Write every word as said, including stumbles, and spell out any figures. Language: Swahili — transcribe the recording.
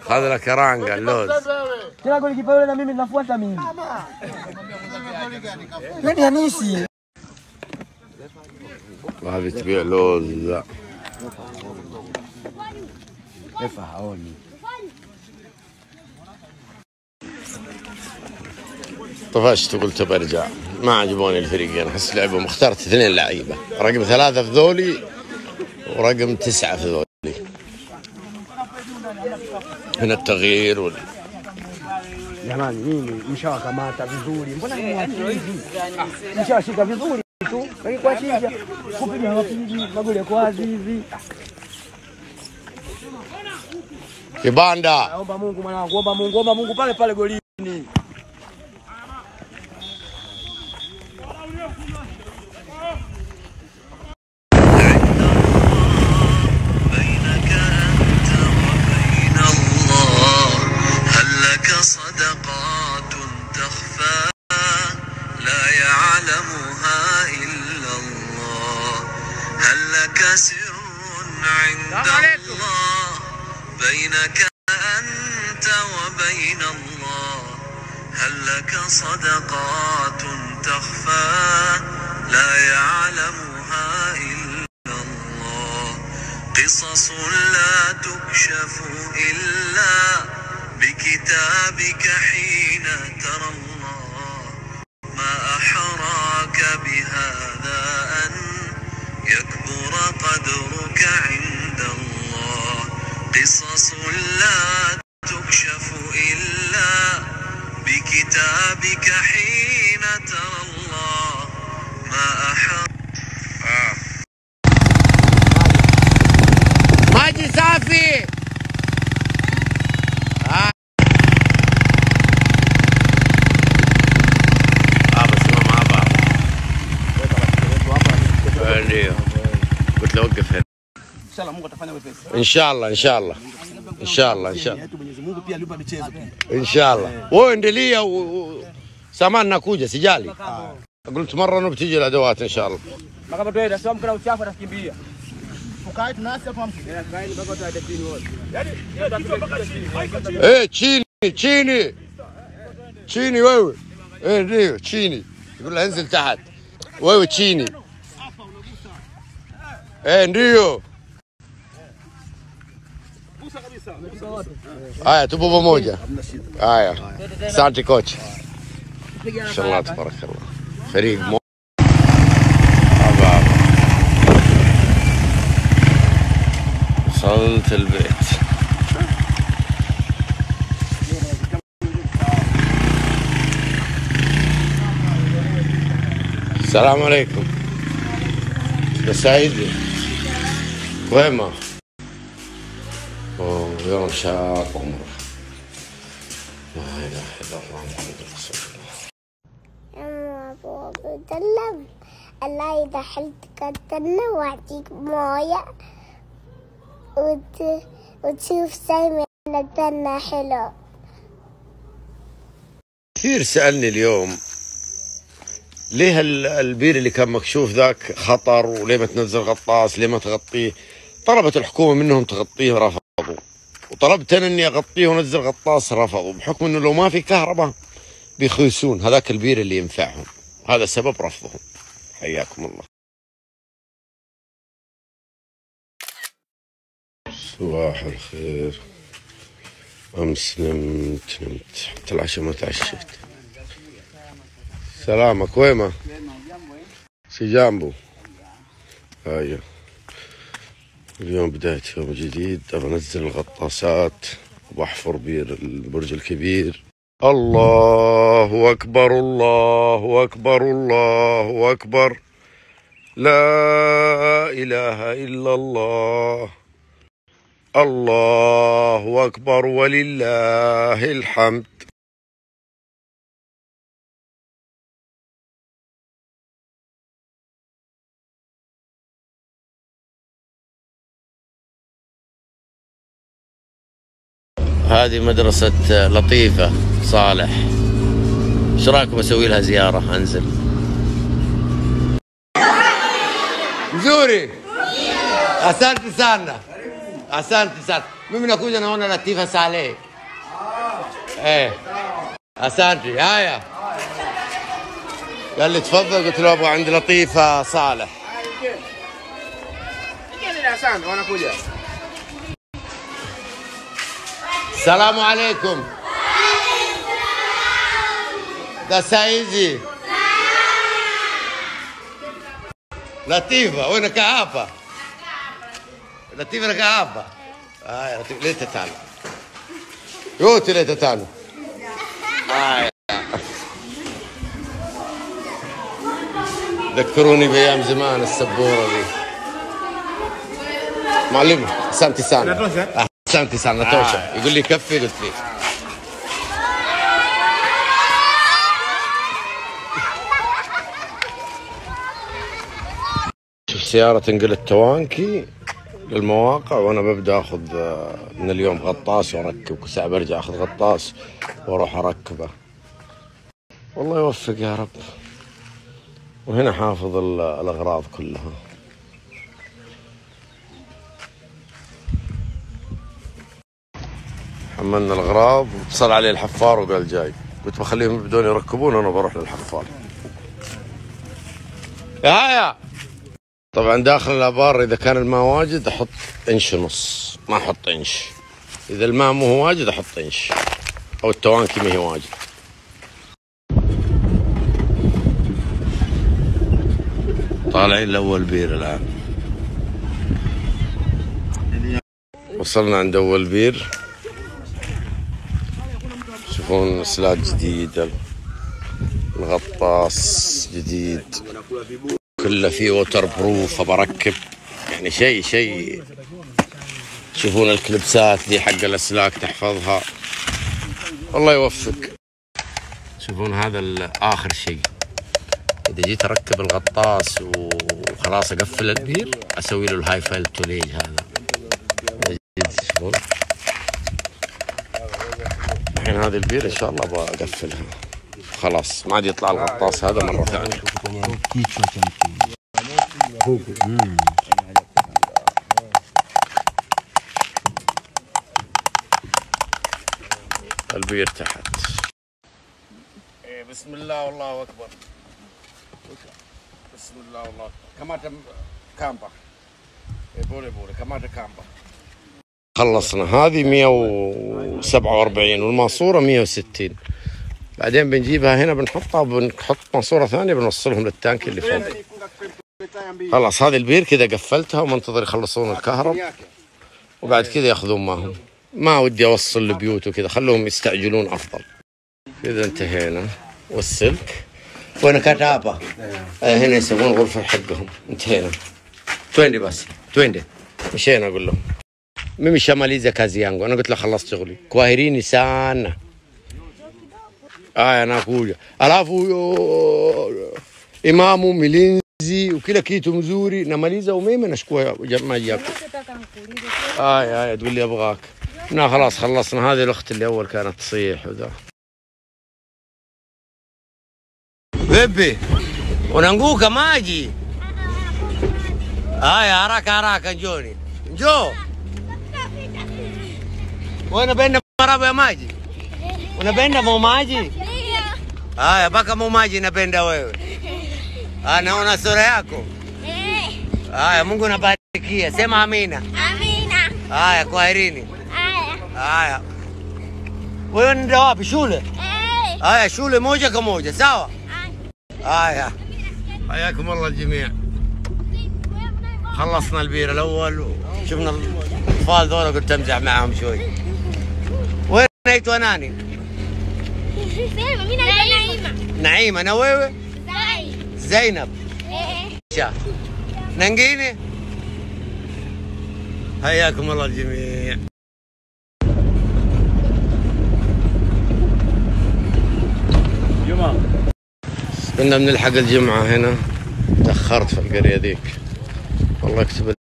خذ لك رانجا اللوز. Kila goli kipa yule na mimi ninafuata mimi. Nani Hamisi? وهذه تبيع لوز. لا Efa haoni. طفشت وقلت برجع، ما عجبوني الفريقين، احس لعبهم. اخترت اثنين لعيبه، رقم ثلاثه في ذولي ورقم تسعه في ذولي. من التغيير وال... Jamani mimi nishawakamata vizuri. Mbona hivi? Nishawashika vizuri tu. Lakini kwa chinja kupiga wapigi magoli yako wazi hivi. Kibanda. Naomba Mungu mwanangu, omba Mungu, omba Mungu pale pale golini. صدقات تخفى لا يعلمها إلا الله هل لك سر عند الله بينك أنت وبين الله هل لك صدقات تخفى لا يعلمها إلا الله قصص لا تكشف إلا بكتابك حين ترى الله ما أحراك بهذا أن يكبر قدرك عند الله قصص لا تكشف إلا بكتابك حين ترى الله ما أحراك آه. ماجي صافي. قلت له وقف هنا. ان شاء الله Mungu atafanya wepesi. ان شاء الله ان شاء الله ان شاء الله ان شاء الله ان شاء الله. wewe endelea samani nakuja sijali. قلت مره انه بتيجي الادوات ان شاء الله. ما kama tuenda sio mkana uchafu atakimbia. Tukae tunasi hapo mtu. Eh, kae mpaka tuende chini wote. Yaani eh chini chini. chini wewe. eh ndio chini. يقول له انزل تحت. wewe chini. Eh ndio. Haya tupo pamoja. Haya. Asante coach. Mashallah tabarakallah. فريق مو وصلت البيت. السلام عليكم. سعيد وين ما؟ اوه يوم شاق عمره. لا اله الا الله محمد رسول الله. يا بابا تكلم الله إذا حلتك الجنة وأعطيك موية وت... وتشوف سايمة الجنة حلو. كثير سألني اليوم ليه البير اللي كان مكشوف ذاك خطر وليه ما تنزل غطاس ليه ما تغطيه. طلبت الحكومة منهم تغطيه رفضوا وطلبت أنا أني أغطيه ونزل غطاس رفضوا بحكم أنه لو ما في كهرباء بيخيسون هذاك البير اللي ينفعهم. هذا سبب رفضهم. حياكم الله. صباح الخير. أمس نمت نمت حتى العشاء ما تعشيت. سلامك وين سي جامبو. ايوه اليوم بداية يوم جديد. ابى انزل الغطاسات وبحفر بير البرج الكبير. الله اكبر الله اكبر الله اكبر لا اله الا الله الله اكبر ولله الحمد. هذه مدرسة لطيفة صالح. ايش رايكم اسوي لها زيارة؟ انزل. زوري. Asante sana. Asante sana. Mimi nakuja naona Latifa Saleh. ايه اسانتي هايا قال لي تفضل قلت له ابغى عند لطيفه صالح. السلام عليكم. ده سايزي لطيفه وين كعابه لطيفه كعابه هاي لطيفه ليه تتعلم يوتي ليه تتعلم هاي ذكروني بايام زمان السبوره دي. معلم سانتي سانا سانتي سانا توشة يقول لي كفي قلت لي شوف سيارة تنقل التوانكي للمواقع وانا ببدا اخذ من اليوم غطاس واركب كل ساعة برجع اخذ غطاس واروح اركبه. والله يوفق يا رب. وهنا حافظ الاغراض كلها. حملنا الاغراض واتصل علي الحفار وقال جاي. قلت بخليهم يبدون يركبون وانا بروح للحفار. يا هيا طبعا داخل الابار اذا كان الماء واجد احط انش ونص ما احط انش. اذا الماء مو هو واجد احط انش او التوانكي ما هي واجد. طالعين لاول بير الان. وصلنا عند اول بير. شوفون سلاح جديد الغطاس جديد كله فيه ووتر بروف. بركب يعني شيء شيء. تشوفون الكلبسات دي حق الاسلاك تحفظها. الله يوفق. شوفون هذا اخر شيء. اذا جيت اركب الغطاس وخلاص اقفل البير اسوي له الهاي فايل توليج هذا. تشوفون الحين هذه البير ان شاء الله ابغى اقفلها خلاص ما عاد يطلع الغطاس هذا مره ثانيه. البير تحت. بسم الله والله اكبر. بسم الله والله كماتا كامبا بوري بوري كماتا كامبا. خلصنا هذه مئة وسبعة وأربعين والماسوره مئة وستين. بعدين بنجيبها هنا بنحطها وبنحط ماسوره ثانيه بنوصلهم للتانك اللي فوق. خلاص هذه البير كذا قفلتها ومنتظر يخلصون الكهرب وبعد كذا ياخذون معهم. ما ودي اوصل البيوت وكذا خلوهم يستعجلون افضل. كذا انتهينا. والسلك وين كتابه آه هنا يسوون غرفه حقهم. انتهينا. تويندي بس تويندي مشينا اقول لهم mimi shamaliza kazi yangu. Ana قلت له خلصت شغلي. kwaherini sana. Aya nakuja. Alafu imamu milinzi ukila kitu mzuri namaliza umeme nashukua maji yako. aya aya تقول لي ابغاك. لا خلاص خلصنا. هذه الاخت اللي اول كانت تصيح وذا. بيبي unanguka maji. Aya haraka haraka njoni. Njoo. Wewe unapenda marabu ya maji? Unapenda mo maji? Haya mpaka mo maji napenda wewe. Ah naona sura yako. Haya Mungu anabarikia. Sema amina. Amina. Haya kwaherini. Haya. Haya. Wewe unaenda wapi shule? Haya shule moja kwa moja sawa? هايا حياكم الله الجميع. خلصنا البير الاول وشفنا الاطفال ذولا قلت امزح معهم شوي. وين نيت وناني؟ نعيمة. نعيمة انا ويوي؟ زينب. شاف ننقيني؟ حياكم الله الجميع. كنا بنلحق الجمعة هنا. تأخرت في القرية ذيك والله اكتب